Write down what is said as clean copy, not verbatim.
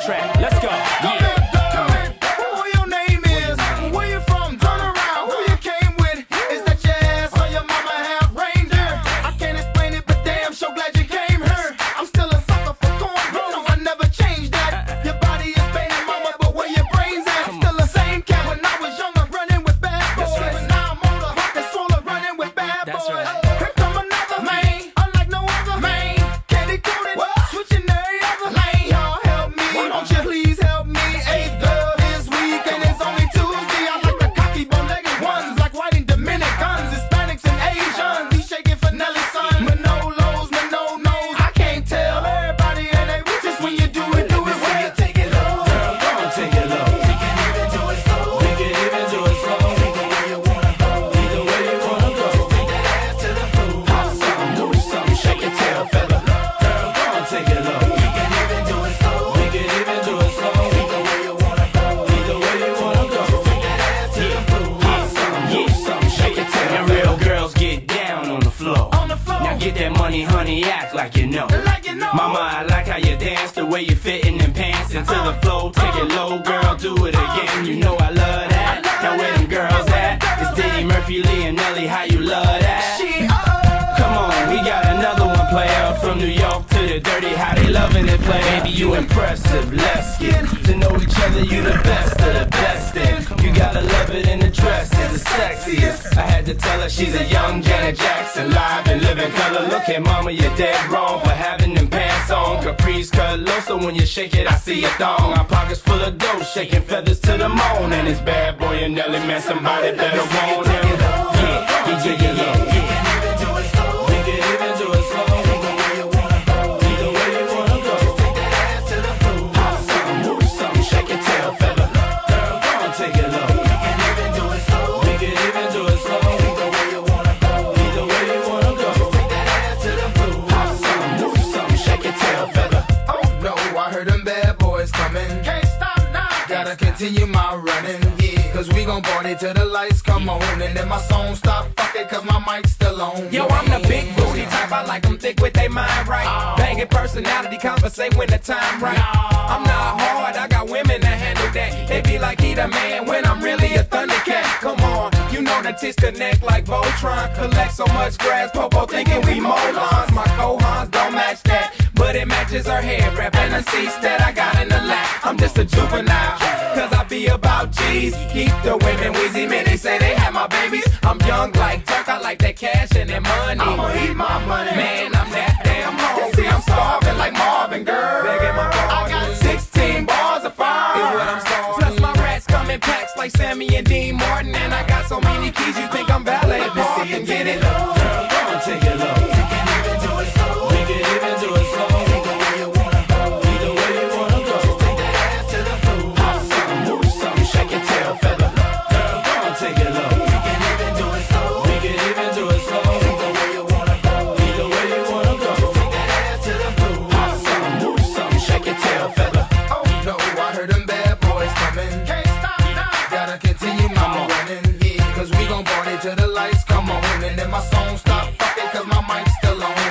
soundtrack. Let's go. Yeah. Get that money, honey, act like you know. Mama, I like how you dance, the way you fit in them pants into the flow. Take it low, girl, do it again. You know I love that. Now where them girls at? It's Diddy, Murphy, Lee, and Nelly. How you love that? Come on, we got another one, player. From New York to the dirty, how they loving it, play. Baby, you impressive. Let's get to know each other. You the best of the best. And you gotta love it in the dress. It's the sexiest. I had to tell her she's a young Janet Jackson, live and living color. Look at mama, you're dead wrong for having them pants on. Caprice cut low, so when you shake it, I see a thong. Our pockets full of dough, shaking feathers to the moon. And it's bad boy and Nelly, man, somebody better want him. Yeah. Continue my running, yeah. Cause we gon' party till the lights come on. And then my song stop, fuck it, cause my mic's still on. Yo, I'm the big booty type, I like them thick with they mind right. Banging personality, conversate when the time right. I'm not hard, I got women that handle that. They be like, he the man when I'm really a Thundercat. Come on, you know the tits connect like Voltron. Collect so much grass, Popo thinking we mow lawns. My cohons don't match that, but it matches her hair wrap and the seats that I got in the lap. I'm just a juvenile, cause I be about G's. Keep the women wheezy, man, they say they have my babies. I'm young like Turk, I like that cash and that money. I'ma eat my money. Man, I'm that damn hungry, I'm starving like Marvin, girl. I got 16 bars of fire, is what I'm starving. Plus my rats come in packs like Sammy and Dean Martin. And I got so many keys, you think I'm valet parking. Get it low, girl, go and take it low. We can even do it slow. We can even do it slow. Either way you wanna go, either way you wanna go. Take that ass to the floor. Pop something, move something, shake your tail feather. Girl, go and take it low. We can even do it slow. We can even do it slow. Either way you wanna go, either way you wanna go. Take that ass to the floor. Pop something, move something, shake your tail feather. Oh no, I heard them bad boys coming. Can't stop now. Gotta continue my running, yeah. Cause we gon' party till the lights come on. And then my song stop, fuck it, cause my mic's still on.